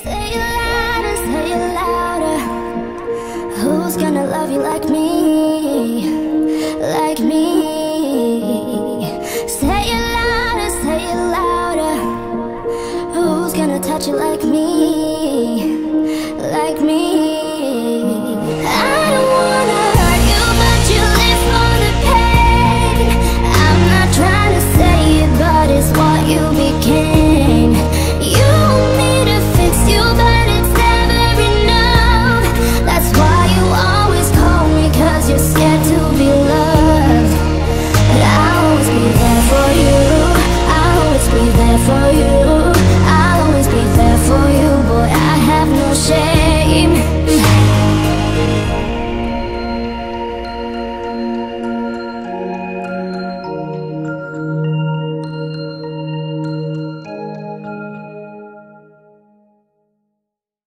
Say it louder, say it louder. Who's gonna love you like me? Like me? Say it louder, say it louder. Who's gonna touch you like me?